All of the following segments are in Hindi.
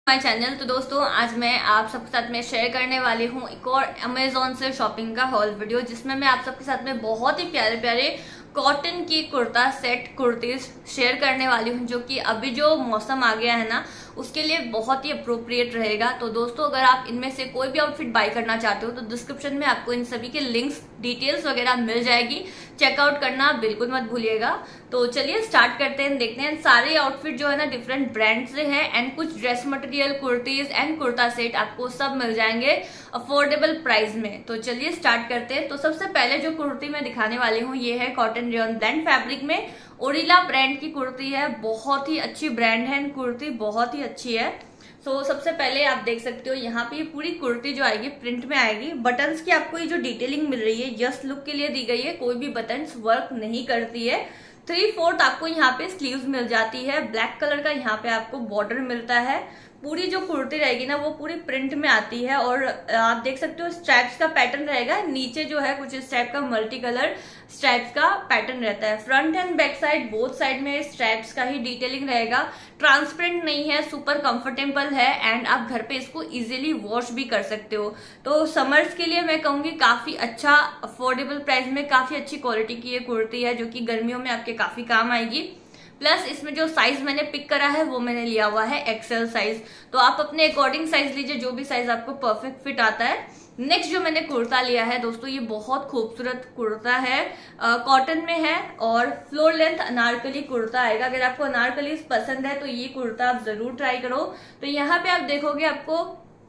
My channel. तो दोस्तों आज मैं आप सबके साथ में शेयर करने वाली हूँ एक और अमेजोन से शॉपिंग का हॉल वीडियो, जिसमें मैं आप सबके साथ में बहुत ही प्यारे प्यारे कॉटन की कुर्ता सेट कुर्तीज शेयर करने वाली हूँ, जो कि अभी जो मौसम आ गया है ना उसके लिए बहुत ही अप्रोप्रिएट रहेगा। तो दोस्तों अगर आप इनमें से कोई भी आउटफिट बाय करना चाहते हो तो डिस्क्रिप्शन में आपको इन सभी के लिंक्स डिटेल्स वगैरह मिल जाएगी, चेकआउट करना बिल्कुल मत भूलिएगा। तो चलिए स्टार्ट करते हैं, देखते हैं। सारे आउटफिट जो है ना डिफरेंट ब्रांड से हैं एंड कुछ dress material, kurtis and kurta set आपको सब मिल जाएंगे अफोर्डेबल प्राइस में। तो चलिए स्टार्ट करते हैं। तो सबसे पहले जो कुर्ती मैं दिखाने वाली हूँ ये है कॉटन रेयॉन ब्लेंड फैब्रिक में, ओरिला ब्रांड की कुर्ती है। बहुत ही अच्छी ब्रांड है, कुर्ती बहुत ही अच्छी है। सो सबसे पहले आप देख सकते हो यहाँ पे पूरी कुर्ती जो आएगी प्रिंट में आएगी। बटन्स की आपको ये जो डिटेलिंग मिल रही है जस्ट लुक के लिए दी गई है, कोई भी बटन्स वर्क नहीं करती है। 3/4 आपको यहाँ पे स्लीव्स मिल जाती है। ब्लैक कलर का यहाँ पे आपको बॉर्डर मिलता है। पूरी जो कुर्ती रहेगी ना वो पूरी प्रिंट में आती है और आप देख सकते हो स्ट्रैप्स का पैटर्न रहेगा। नीचे जो है कुछ इस टाइप का मल्टी कलर स्ट्रैप्स का पैटर्न रहता है। Front and back side both side में स्ट्रैप्स का ही डिटेलिंग रहेगा। ट्रांसपेरेंट नहीं है, सुपर कंफर्टेबल है एंड आप घर पे इसको इजीली वॉश भी कर सकते हो। तो समर्स के लिए मैं कहूंगी काफी अच्छा अफोर्डेबल प्राइस में काफी अच्छी क्वालिटी की ये कुर्ती है, जो कि गर्मियों में आपके काफी काम आएगी। प्लस इसमें जो साइज मैंने पिक करा है वो मैंने लिया हुआ है एक्सेल साइज। तो आप अपने अकॉर्डिंग साइज लीजिए, जो भी साइज आपको परफेक्ट फिट आता है। नेक्स्ट जो मैंने कुर्ता लिया है दोस्तों, ये बहुत खूबसूरत कुर्ता है, कॉटन में है और फ्लोर लेंथ अनारकली कुर्ता आएगा। अगर आपको अनारकली पसंद है तो ये कुर्ता आप जरूर ट्राई करो। तो यहाँ पे आप देखोगे आपको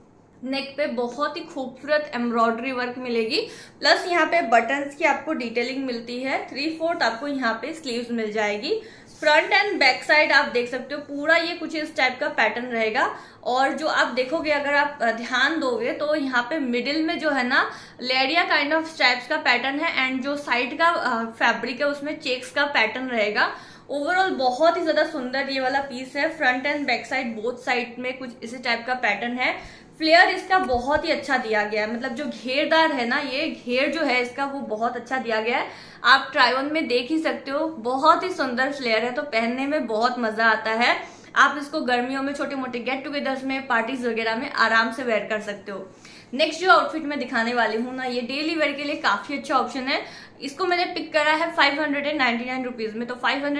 नेक पे बहुत ही खूबसूरत एम्ब्रॉयडरी वर्क मिलेगी। प्लस यहाँ पे बटन्स की आपको डिटेलिंग मिलती है। 3/4 आपको यहाँ पे स्लीव्स मिल जाएगी। फ्रंट एंड बैक साइड आप देख सकते हो पूरा ये कुछ इस टाइप का पैटर्न रहेगा। और जो आप देखोगे अगर आप ध्यान दोगे तो यहाँ पे मिडिल में जो है ना लेरिया काइंड ऑफ स्ट्रैप्स का पैटर्न है एंड जो साइड का फैब्रिक है उसमें चेक्स का पैटर्न रहेगा। ओवरऑल बहुत ही ज्यादा सुंदर ये वाला पीस है। Front and back side both side में कुछ इसी टाइप का पैटर्न है। फ्लेयर इसका बहुत ही अच्छा दिया गया है, मतलब जो घेरदार है ना ये घेर जो है इसका वो बहुत अच्छा दिया गया है। आप ट्राई ऑन में देख ही सकते हो, बहुत ही सुंदर फ्लेयर है। तो पहनने में बहुत मजा आता है। आप इसको गर्मियों में छोटे मोटे गेट टुगेदर्स में पार्टीज वगैरह में आराम से वेयर कर सकते हो। नेक्स्ट जो आउटफिट मैं दिखाने वाली हूँ ना ये डेली वेयर के लिए काफी अच्छा ऑप्शन है। इसको मैंने पिक करा है 599 रुपीज में। तो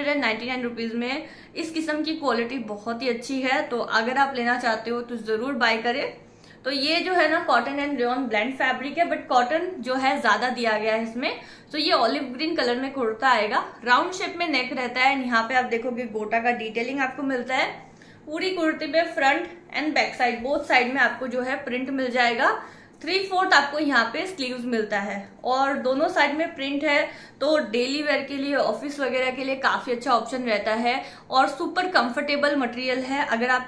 599 रुपीज में इस किस्म की क्वालिटी बहुत ही अच्छी है। तो अगर आप लेना चाहते हो तो जरूर बाय करें। तो ये जो है ना cotton and rayon blend fabric है, बट कॉटन जो है ज्यादा दिया गया है इसमें। तो ये ऑलिव ग्रीन कलर में कुर्ता आएगा, राउंड शेप में नेक रहता है एंड यहाँ पे आप देखोगे गोटा का डिटेलिंग आपको मिलता है। पूरी कुर्ती पे front and back side both side में आपको जो है प्रिंट मिल जाएगा। 3/4 आपको यहाँ पे स्लीव्स मिलता है और दोनों साइड में प्रिंट है। तो डेली वेयर के लिए, ऑफिस वगैरह के लिए काफी अच्छा ऑप्शन रहता है और सुपर कंफर्टेबल मटेरियल है।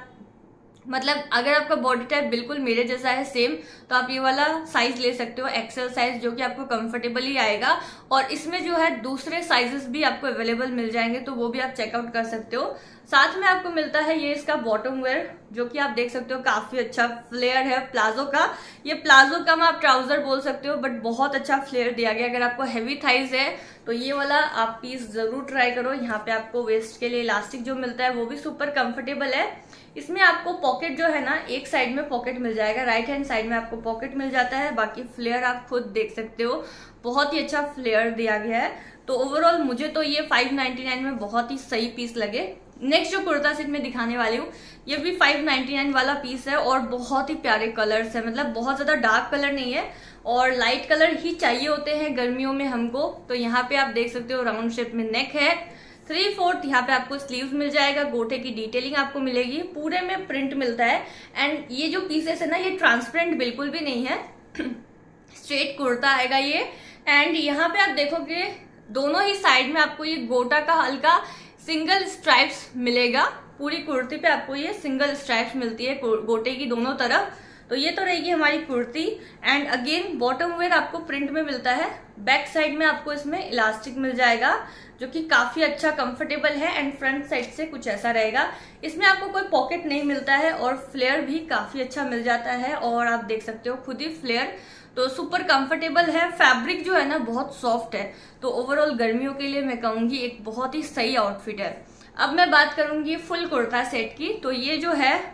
अगर आपका बॉडी टाइप बिल्कुल मेरे जैसा है सेम, तो आप ये वाला साइज ले सकते हो, एक्सेल साइज, जो कि आपको कंफर्टेबल ही आएगा। और इसमें जो है दूसरे साइजेस भी आपको अवेलेबल मिल जाएंगे, तो वो भी आप चेकआउट कर सकते हो। साथ में आपको मिलता है ये इसका बॉटम वेयर, जो कि आप देख सकते हो काफी अच्छा फ्लेयर है प्लाजो का। ये प्लाजो कम आप ट्राउजर बोल सकते हो, बट बहुत अच्छा फ्लेयर दिया गया। अगर आपको हैवी थाइज है तो ये वाला आप पीस जरूर ट्राई करो। यहाँ पे आपको वेस्ट के लिए इलास्टिक जो मिलता है वो भी सुपर कंफर्टेबल है। इसमें आपको पॉकेट जो है ना एक साइड में पॉकेट मिल जाएगा, राइट हैंड साइड में आपको पॉकेट मिल जाता है। बाकी फ्लेयर आप खुद देख सकते हो, बहुत ही अच्छा फ्लेयर दिया गया है। तो ओवरऑल मुझे तो ये 599 में बहुत ही सही पीस लगे। नेक्स्ट जो कुर्ता सेट में दिखाने वाली हूँ ये भी 599 वाला पीस है और बहुत ही प्यारे कलर्स है, मतलब बहुत ज्यादा डार्क कलर नहीं है और लाइट कलर ही चाहिए होते हैं गर्मियों में हमको। तो यहाँ पे आप देख सकते हो राउंड शेप में नेक है। 3/4 यहाँ पे आपको स्लीव्स मिल जाएगा, गोटे की डिटेलिंग आपको मिलेगी, पूरे में प्रिंट मिलता है एंड ये जो पीसेस है ना ये ट्रांसपेरेंट बिल्कुल भी नहीं है। स्ट्रेट कुर्ता आएगा ये एंड यहाँ पे आप देखोगे दोनों ही साइड में आपको ये गोटा का हल्का सिंगल स्ट्राइप्स मिलेगा। पूरी कुर्ती पे आपको ये सिंगल स्ट्राइप्स मिलती है गोटे की दोनों तरफ। तो ये तो रहेगी हमारी kurti and again bottom wear आपको प्रिंट में मिलता है। बैक साइड में आपको इसमें इलास्टिक मिल जाएगा, जो कि काफी अच्छा कंफर्टेबल है एंड फ्रंट साइड से कुछ ऐसा रहेगा। इसमें आपको कोई पॉकेट नहीं मिलता है और फ्लेयर भी काफी अच्छा मिल जाता है और आप देख सकते हो खुद ही फ्लेयर। तो सुपर कंफर्टेबल है, फैब्रिक जो है ना बहुत सॉफ्ट है। तो ओवरऑल गर्मियों के लिए मैं कहूंगी एक बहुत ही सही आउटफिट है। अब मैं बात करूंगी फुल कुर्ता सेट की। तो ये जो है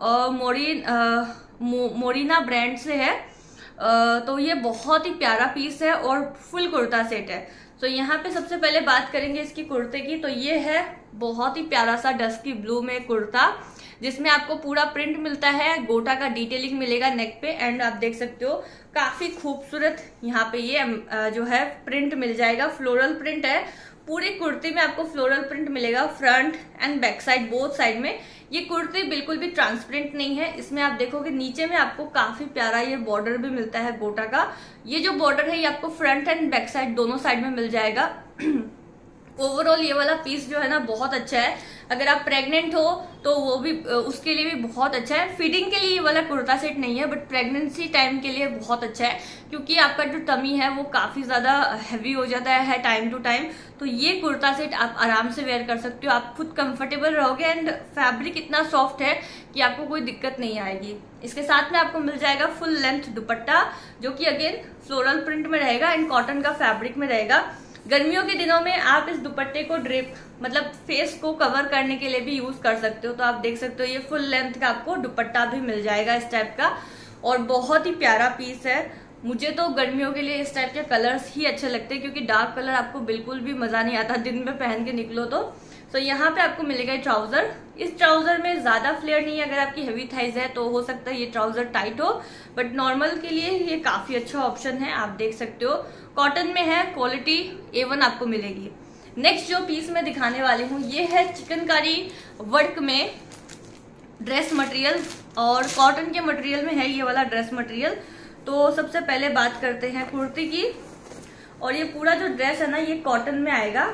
मोरिना ब्रांड से है। तो ये बहुत ही प्यारा पीस है और फुल कुर्ता सेट है। तो यहाँ पे सबसे पहले बात करेंगे इसकी कुर्ते की। तो ये है बहुत ही प्यारा सा डस्की ब्लू में कुर्ता, जिसमें आपको पूरा प्रिंट मिलता है, गोटा का डिटेलिंग मिलेगा नेक पे, एंड आप देख सकते हो काफी खूबसूरत यहाँ पे ये जो है प्रिंट मिल जाएगा। फ्लोरल प्रिंट है, पूरे कुर्ते में आपको फ्लोरल प्रिंट मिलेगा front and back side both side में। ये कुर्ती बिल्कुल भी ट्रांसपेरेंट नहीं है। इसमें आप देखोगे नीचे में आपको काफी प्यारा ये बॉर्डर भी मिलता है गोटा का। ये जो बॉर्डर है ये आपको फ्रंट एंड बैक साइड दोनों साइड में मिल जाएगा। ओवरऑल ये वाला पीस जो है ना बहुत अच्छा है। अगर आप प्रेग्नेंट हो तो वो भी उसके लिए भी बहुत अच्छा है। फीडिंग के लिए ये वाला कुर्ता सेट नहीं है, बट प्रेगनेंसी टाइम के लिए बहुत अच्छा है, क्योंकि आपका जो टमी है वो काफी ज्यादा हैवी हो जाता है टाइम टू टाइम। तो ये कुर्ता सेट आप आराम से वेयर कर सकते हो, आप खुद कंफर्टेबल रहोगे, एंड फैब्रिक इतना सॉफ्ट है कि आपको कोई दिक्कत नहीं आएगी। इसके साथ में आपको मिल जाएगा फुल लेंथ दुपट्टा, जो कि अगेन फ्लोरल प्रिंट में रहेगा एंड कॉटन का फैब्रिक में रहेगा। गर्मियों के दिनों में आप इस दुपट्टे को ड्रेप मतलब फेस को कवर करने के लिए भी यूज कर सकते हो। तो आप देख सकते हो ये फुल लेंथ का आपको दुपट्टा भी मिल जाएगा इस टाइप का, और बहुत ही प्यारा पीस है। मुझे तो गर्मियों के लिए इस टाइप के कलर्स ही अच्छे लगते हैं, क्योंकि डार्क कलर आपको बिल्कुल भी मजा नहीं आता दिन में पहन के निकलो तो यहाँ पे आपको मिलेगा ट्राउजर। इस ट्राउजर में ज्यादा फ्लेयर नहीं है। अगर आपकी हेवी थाइज है तो हो सकता है ये ट्राउजर टाइट हो, बट नॉर्मल के लिए ये काफी अच्छा ऑप्शन है। आप देख सकते हो कॉटन में है, क्वालिटी A1 आपको मिलेगी। नेक्स्ट जो पीस मैं दिखाने वाली हूँ ये है चिकनकारी वर्क में ड्रेस मटेरियल, और कॉटन के मटेरियल में है ये वाला ड्रेस मटेरियल। तो सबसे पहले बात करते हैं कुर्ती की, और ये पूरा जो ड्रेस है ना ये कॉटन में आएगा।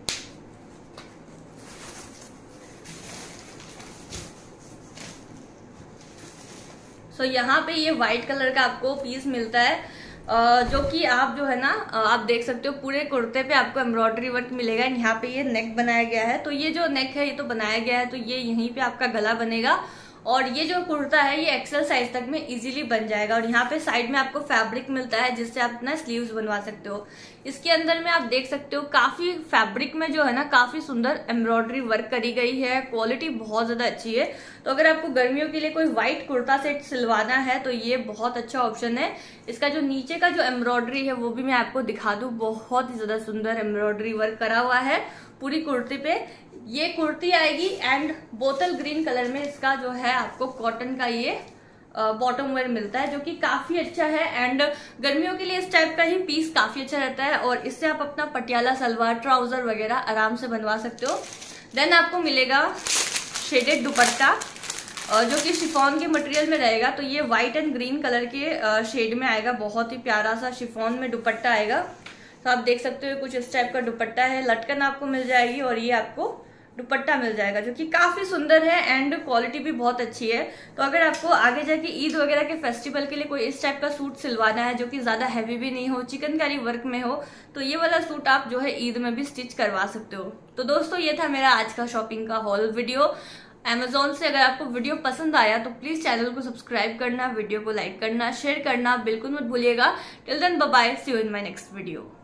सो यहाँ पे ये व्हाइट कलर का आपको पीस मिलता है, जो कि आप जो है ना आप देख सकते हो पूरे कुर्ते पे आपको एम्ब्रॉयडरी वर्क मिलेगा। यहाँ पे ये नेक बनाया गया है, तो ये जो नेक है ये तो बनाया गया है, तो ये यहीं पे आपका गला बनेगा, और ये जो कुर्ता है ये एक्सेल साइज तक में इजीली बन जाएगा। और यहाँ पे साइड में आपको फैब्रिक मिलता है जिससे आप अपना स्लीव्स बनवा सकते हो। इसके अंदर में आप देख सकते हो काफी फैब्रिक में जो है ना काफी सुंदर एम्ब्रॉयडरी वर्क करी गई है, क्वालिटी बहुत ज्यादा अच्छी है। तो अगर आपको गर्मियों के लिए कोई व्हाइट कुर्ता सेट सिलवाना है तो ये बहुत अच्छा ऑप्शन है। इसका जो नीचे का जो एम्ब्रॉयडरी है वो भी मैं आपको दिखा दूं, बहुत ही ज्यादा सुंदर एम्ब्रॉयडरी वर्क करा हुआ है पूरी कुर्ती पे। ये कुर्ती आएगी एंड बोतल ग्रीन कलर में इसका जो है आपको कॉटन का ये बॉटम वेयर मिलता है, जो कि काफी अच्छा है। एंड गर्मियों के लिए इस टाइप का ही पीस काफी अच्छा रहता है, और इससे आप अपना पटियाला सलवार, ट्राउजर वगैरह आराम से बनवा सकते हो। देन आपको मिलेगा शेडेड दुपट्टा, जो कि शिफॉन के मटेरियल में रहेगा। तो ये व्हाइट एंड ग्रीन कलर के शेड में आएगा, बहुत ही प्यारा सा शिफॉन में दुपट्टा आएगा। तो आप देख सकते हो कुछ इस टाइप का दुपट्टा है, लटकन आपको मिल जाएगी, और ये आपको दुपट्टा मिल जाएगा जो कि काफी सुंदर है एंड क्वालिटी भी बहुत अच्छी है। तो अगर आपको आगे जाके ईद वगैरह के फेस्टिवल के लिए कोई इस टाइप का सूट सिलवाना है जो कि ज्यादा हैवी भी नहीं हो, चिकनकारी वर्क में हो, तो ये वाला सूट आप जो है ईद में भी स्टिच करवा सकते हो। तो दोस्तों ये था मेरा आज का शॉपिंग का हॉल वीडियो Amazon से। अगर आपको वीडियो पसंद आया तो प्लीज चैनल को सब्सक्राइब करना, वीडियो को लाइक करना, शेयर करना बिल्कुल मत भूलिएगा। Till then bye bye, see you in my next video.